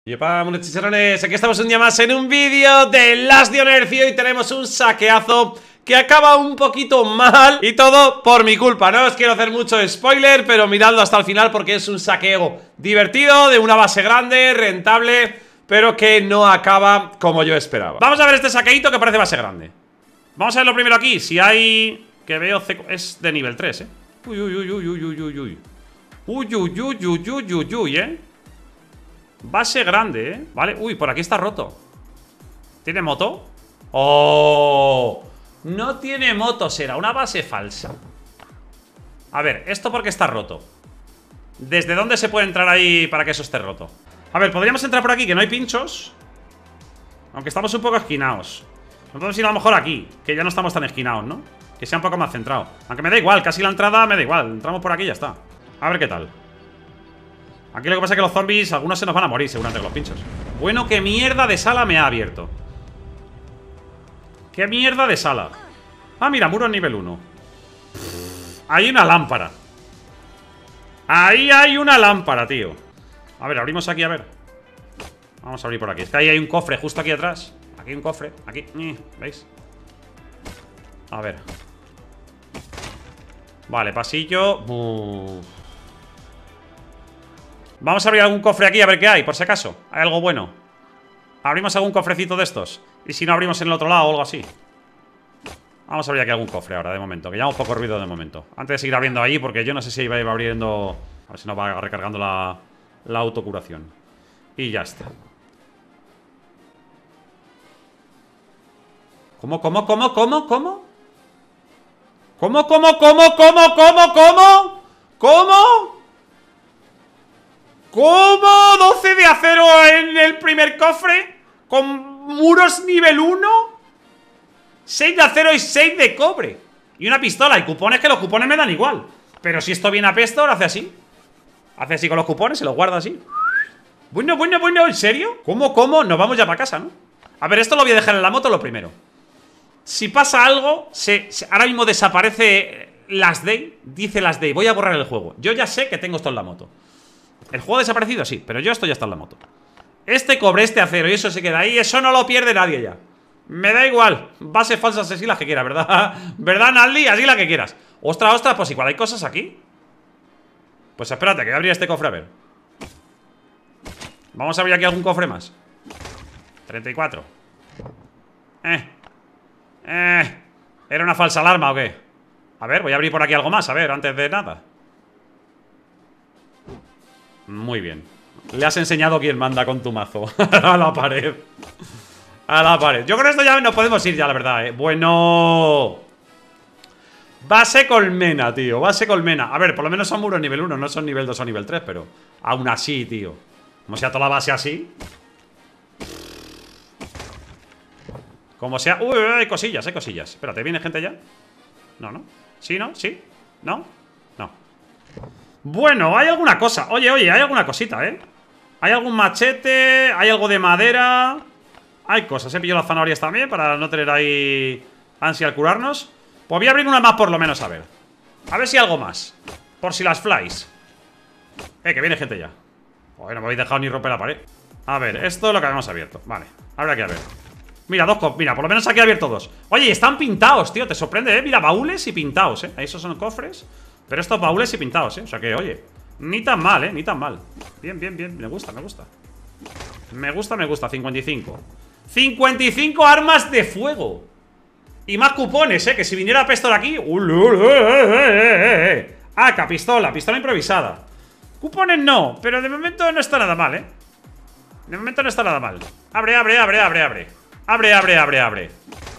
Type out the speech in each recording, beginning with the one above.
Yepa, monos chicharrones, aquí estamos un día más en un vídeo de Last Dionercio y hoy tenemos un saqueazo que acaba un poquito mal y todo por mi culpa. No os quiero hacer mucho spoiler, pero miradlo hasta el final porque es un saqueo divertido, de una base grande, rentable, pero que no acaba como yo esperaba. Vamos a ver este saqueito que parece base grande. Vamos a verlo primero aquí, si hay... que veo... es de nivel 3, Uy, uy, uy, uy, uy, uy, uy, uy. Uy, uy, uy, uy, uy, uy, uy, Base grande, Vale, uy, por aquí está roto. ¿Tiene moto? ¡Oh! No tiene moto, será una base falsa. A ver, ¿esto por qué está roto? ¿Desde dónde se puede entrar ahí para que eso esté roto? A ver, podríamos entrar por aquí, que no hay pinchos. Aunque estamos un poco esquinados. No podemos ir a lo mejor aquí, que ya no estamos tan esquinados, ¿no? Que sea un poco más centrado. Aunque me da igual, casi la entrada me da igual. Entramos por aquí y ya está. A ver qué tal. Aquí lo que pasa es que los zombies, algunos se nos van a morir seguramente con los pinchos. Bueno, qué mierda de sala me ha abierto. Qué mierda de sala. Ah, mira, muro nivel 1. Hay una lámpara. Ahí hay una lámpara, tío. A ver, abrimos aquí, a ver. Vamos a abrir por aquí. Es que ahí hay un cofre justo aquí atrás. Aquí hay un cofre, aquí, ¿veis? A ver. Vale, pasillo. Vamos a abrir algún cofre aquí a ver qué hay, por si acaso. Hay algo bueno. Abrimos algún cofrecito de estos. Y si no, abrimos en el otro lado o algo así. Vamos a abrir aquí algún cofre ahora, de momento. Que llevamos poco ruido de momento. Antes de seguir abriendo ahí, porque yo no sé si iba abriendo... A ver si nos va recargando la autocuración. Y ya está. ¿Cómo? ¿Cómo? ¿Cómo? ¿Cómo? ¿Cómo? ¿Cómo? ¿Cómo? ¿Cómo? ¿Cómo? ¿Cómo? ¿Cómo? ¿Cómo? ¿Cómo? 12 de acero en el primer cofre. Con muros nivel 1. 6 de acero y 6 de cobre. Y una pistola. Y cupones, que los cupones me dan igual. Pero si esto viene a Pestor, hace así. Hace así con los cupones, se los guarda así. Bueno, bueno, bueno, ¿en serio? ¿Cómo, cómo? Nos vamos ya para casa, ¿no? A ver, esto lo voy a dejar en la moto lo primero. Si pasa algo, ahora mismo desaparece Last Day. Dice Last Day, voy a borrar el juego. Yo ya sé que tengo esto en la moto. ¿El juego ha desaparecido? Sí, pero yo esto ya está en la moto. Este cobre, este acero y eso se queda ahí. Eso no lo pierde nadie ya. Me da igual. Bases falsas así las que quieras, ¿verdad? ¿Verdad, Naldi? Así las que quieras. Ostras, ostras, pues igual hay cosas aquí. Pues espérate, que voy a abrir este cofre a ver. Vamos a abrir aquí algún cofre más. 34. ¿Era una falsa alarma o qué? A ver, voy a abrir por aquí algo más, a ver, antes de nada. Muy bien. Le has enseñado quién manda con tu mazo. A la pared. A la pared. Yo con esto ya nos podemos ir ya, la verdad, Bueno. Base colmena, tío. Base colmena. A ver, por lo menos son muros nivel 1. No son nivel 2 o nivel 3, pero aún así, tío. Como sea toda la base así. Como sea... Uy, hay cosillas, hay cosillas. Espérate, ¿viene gente ya? No, ¿no? ¿Sí, no? ¿Sí? ¿No? No. Bueno, hay alguna cosa. Oye, oye, hay alguna cosita, Hay algún machete, hay algo de madera. Hay cosas, he pillado las zanahorias también para no tener ahí ansia al curarnos. Pues voy a abrir una más por lo menos, a ver. A ver si hay algo más. Por si las flies. Que viene gente ya. Joder, no me habéis dejado ni romper la pared. A ver, esto es lo que habíamos abierto. Vale, habrá que ver. Mira, mira, por lo menos aquí he abierto dos. Oye, están pintados, tío, te sorprende, Mira, baúles y pintados, Esos son cofres. Pero estos baúles y pintados, O sea que, oye, ni tan mal, ni tan mal. Bien, bien, bien, me gusta, me gusta. Me gusta, me gusta, 55. 55 armas de fuego. Y más cupones, que si viniera Pestor aquí. AK, pistola, pistola improvisada. Cupones no, pero de momento no está nada mal, De momento no está nada mal. Abre, abre, abre, abre, abre. Abre, abre, abre, abre.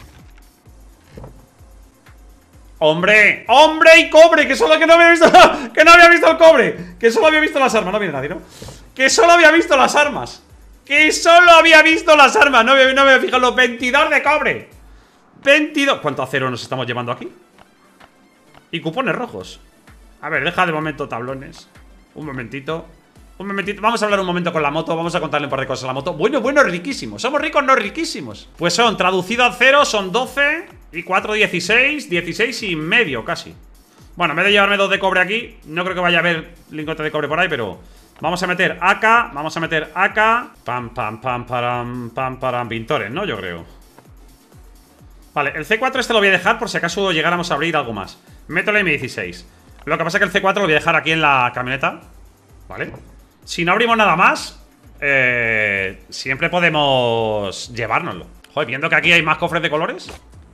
¡Hombre! ¡Hombre y cobre! Que solo que no había visto. Que no había visto el cobre. Que solo había visto las armas. No viene nadie, ¿no? Que solo había visto las armas. Que solo había visto las armas. No me había fijado los 22 de cobre. 22. ¿Cuánto acero nos estamos llevando aquí? Y cupones rojos. A ver, deja de momento tablones. Un momentito. Un momentito, vamos a hablar un momento con la moto. Vamos a contarle un par de cosas a la moto. Bueno, bueno, riquísimos. Somos ricos, no riquísimos. Pues son, traducido al cero, son 12 y 4, 16. 16 y medio casi. Bueno, en vez de llevarme 2 de cobre aquí, no creo que vaya a haber lingotes de cobre por ahí, pero Vamos a meter AK, vamos a meter AK. Pam, pam, pam, param, pintores, ¿no? Yo creo. Vale, el C4 este lo voy a dejar por si acaso llegáramos a abrir algo más. Meto el M16. Lo que pasa es que el C4 lo voy a dejar aquí en la camioneta. Vale. Si no abrimos nada más, siempre podemos llevárnoslo. Joder, viendo que aquí hay más cofres de colores.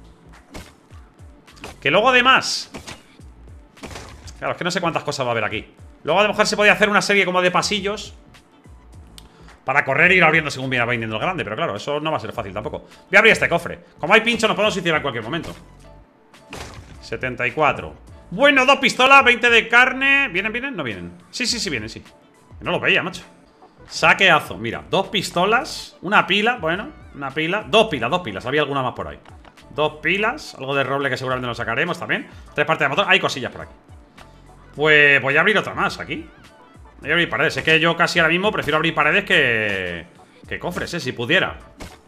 Que luego además... Claro, es que no sé cuántas cosas va a haber aquí. Luego a lo mejor se podía hacer una serie como de pasillos para correr e ir abriendo según viene viniendo el grande. Pero claro, eso no va a ser fácil tampoco. Voy a abrir este cofre. Como hay pincho, nos podemos suicidar en cualquier momento. 74. Bueno, 2 pistolas, 20 de carne. ¿Vienen, vienen? No vienen. Sí, sí, sí vienen, sí. No lo veía, macho. Saqueazo, mira, 2 pistolas. Una pila, bueno, una pila. 2 pilas, 2 pilas, había alguna más por ahí. 2 pilas, algo de roble que seguramente nos sacaremos también. 3 partes de motor, hay cosillas por aquí. Pues voy a abrir otra más aquí. Voy a abrir paredes, es que yo casi ahora mismo prefiero abrir paredes que cofres, si pudiera.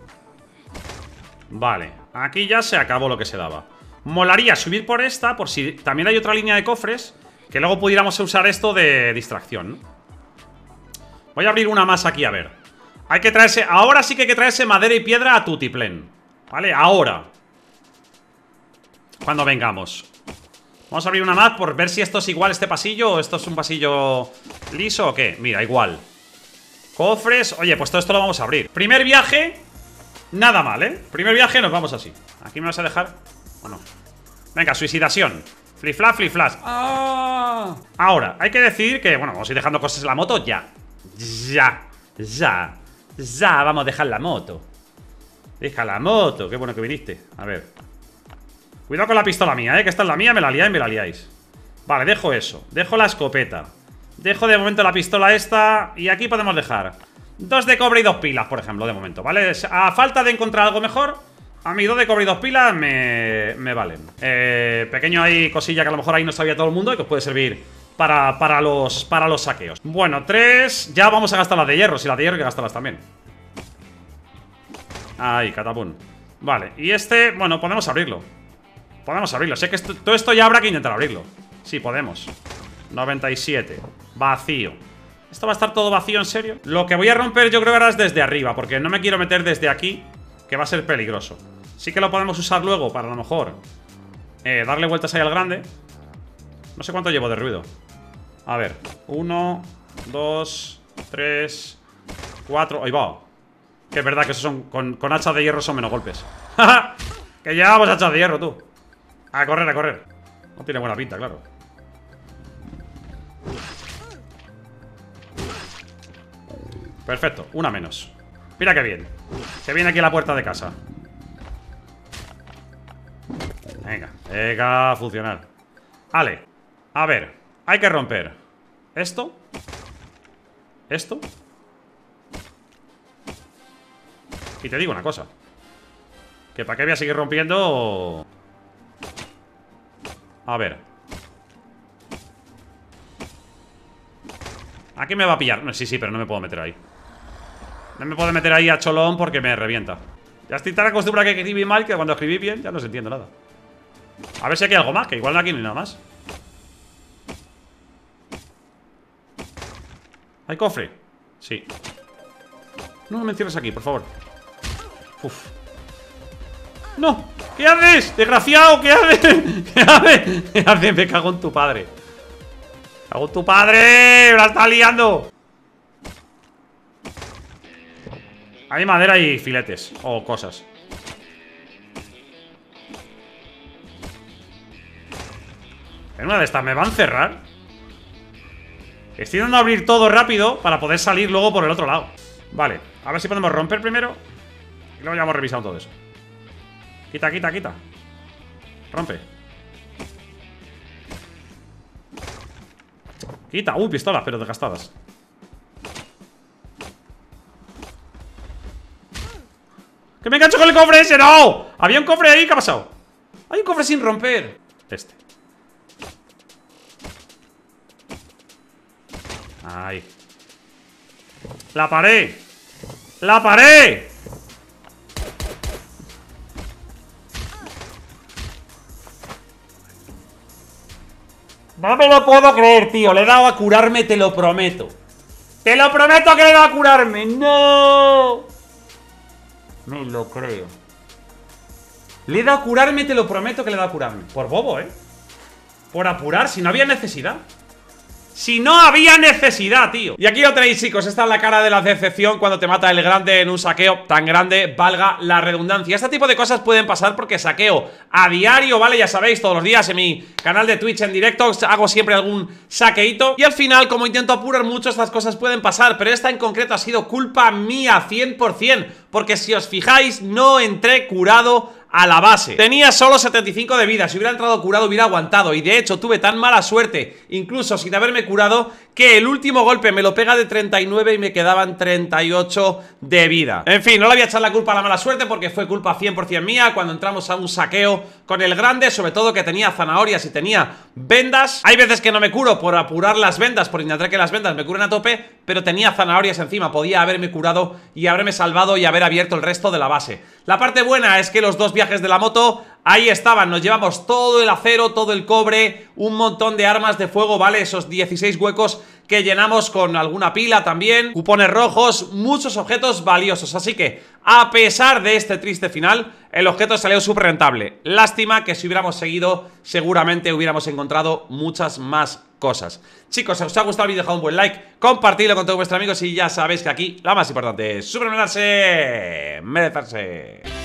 Vale, aquí ya se acabó lo que se daba. Molaría subir por esta, por si también hay otra línea de cofres, que luego pudiéramos usar esto de distracción, ¿no? Voy a abrir una más aquí, a ver. Hay que traerse, ahora sí que hay que traerse madera y piedra a tutiplén. ¿Vale? Ahora. Cuando vengamos. Vamos a abrir una más por ver si esto es igual este pasillo o esto es un pasillo liso o qué. Mira, igual. Cofres. Oye, pues todo esto lo vamos a abrir. Primer viaje. Nada mal, ¿eh? Primer viaje nos vamos así. Aquí me vas a dejar. ¿O no? Venga, suicidación. Flip-flap, flip-flash. ¡Ah! Ahora, hay que decir que, bueno, vamos a ir dejando cosas en la moto ya. Ya vamos a dejar la moto. Deja la moto, qué bueno que viniste. A ver. Cuidado con la pistola mía, que esta es la mía, me la liáis, me la liáis. Vale, dejo eso, dejo la escopeta. Dejo de momento la pistola esta. Y aquí podemos dejar 2 de cobre y 2 pilas, por ejemplo, de momento, ¿vale? A falta de encontrar algo mejor, a mí 2 de cobre y 2 pilas me valen. Pequeño ahí cosilla que a lo mejor ahí no sabía todo el mundo y que os puede servir para los saqueos. Bueno, 3. Ya vamos a gastar las de hierro. Si las de hierro hay que gastarlas también. Ahí, catapum. Vale, y este, bueno, podemos abrirlo. Podemos abrirlo, sé que todo esto ya habrá que intentar abrirlo. Sí, podemos. 97, vacío. ¿Esto va a estar todo vacío, en serio? Lo que voy a romper yo creo que ahora es desde arriba, porque no me quiero meter desde aquí, que va a ser peligroso. Sí que lo podemos usar luego para a lo mejor darle vueltas ahí al grande. No sé cuánto llevo de ruido. A ver, 1, 2, 3, 4. Ahí va. Que es verdad que esos son con hachas de hierro son menos golpes. Que llevamos hachas de hierro, tú. A correr, a correr. No tiene buena pinta, claro. Perfecto, una menos. Mira qué bien. Que viene aquí a la puerta de casa. Venga, venga a funcionar. Vale, a ver. Hay que romper esto. Esto. Y te digo una cosa, que para qué voy a seguir rompiendo. A ver. Aquí me va a pillar. Sí, sí, pero no me puedo meter ahí. No me puedo meter ahí a cholón porque me revienta. Ya estoy tan acostumbrado a que escribí mal que cuando escribí bien ya no se entiende nada. A ver si aquí hay algo más, que igual aquí no hay nada más. ¿Hay cofre? Sí. No me encierres aquí, por favor. Uf. ¡No! ¿Qué haces? ¡Desgraciado! ¿Qué haces? ¿Qué haces? ¿Qué haces? Me cago en tu padre. ¡Me cago en tu padre! ¡Me la está liando! Hay madera y filetes. O cosas. En una de estas me van a cerrar. Estoy dando a abrir todo rápido para poder salir luego por el otro lado. Vale, a ver si podemos romper primero. Y luego ya hemos revisado todo eso. Quita, quita, quita. Rompe. Quita. Uy, pistolas, pero desgastadas. ¡Que me engancho con el cofre ese! ¡No! Había un cofre ahí, ¿qué ha pasado? Hay un cofre sin romper. Este. Ahí. ¡La pared! ¡La pared! No me lo puedo creer, tío. Le he dado a curarme, te lo prometo. ¡Te lo prometo que le va a curarme! ¡No! Me lo creo. Le he dado a curarme, te lo prometo que le he dado a curarme. Por bobo, por apurar, si no había necesidad. Si no había necesidad, tío. Y aquí lo tenéis, chicos. Esta es la cara de la decepción cuando te mata el grande en un saqueo tan grande, valga la redundancia. Este tipo de cosas pueden pasar porque saqueo a diario, ¿vale? Ya sabéis, todos los días en mi canal de Twitch en directo hago siempre algún saqueito. Y al final, como intento apurar mucho, estas cosas pueden pasar. Pero esta en concreto ha sido culpa mía, 100%. Porque si os fijáis, no entré curado a la base. Tenía solo 75 de vida. Si hubiera entrado curado hubiera aguantado. Y de hecho tuve tan mala suerte, incluso sin haberme curado, que el último golpe me lo pega de 39 y me quedaban 38 de vida. En fin, no le voy a echar la culpa a la mala suerte porque fue culpa 100% mía cuando entramos a un saqueo con el grande, sobre todo que tenía zanahorias y tenía vendas. Hay veces que no me curo por apurar las vendas, por intentar que las vendas me curen a tope, pero tenía zanahorias encima. Podía haberme curado y haberme salvado y haber abierto el resto de la base. La parte buena es que los dos viajes de la moto ahí estaban, nos llevamos todo el acero, todo el cobre, un montón de armas de fuego, ¿vale? Esos 16 huecos que llenamos con alguna pila también, cupones rojos, muchos objetos valiosos. Así que, a pesar de este triste final, el objeto salió súper rentable. Lástima que si hubiéramos seguido, seguramente hubiéramos encontrado muchas más cosas. Chicos, si os ha gustado el vídeo, dejad un buen like, compartidlo con todos vuestros amigos y ya sabéis que aquí lo más importante es supermerecerse.